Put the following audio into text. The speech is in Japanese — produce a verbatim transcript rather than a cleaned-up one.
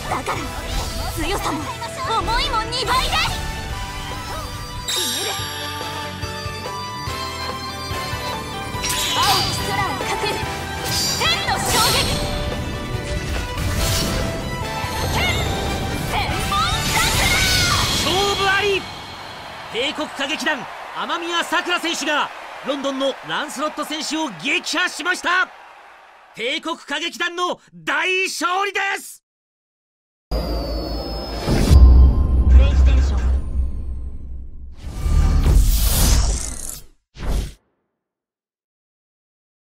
だから強さも思いもにばいです。決める。青き空をかける天の衝撃。天文勝負あり。帝国歌劇団雨宮さくら選手がロンドンのランスロット選手を撃破しました。帝国歌劇団の大勝利です。